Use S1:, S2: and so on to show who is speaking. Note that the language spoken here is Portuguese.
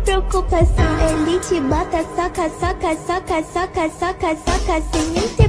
S1: preocupação. Ele te bota, soca, soca, soca, soca, soca, soca, sem nem ter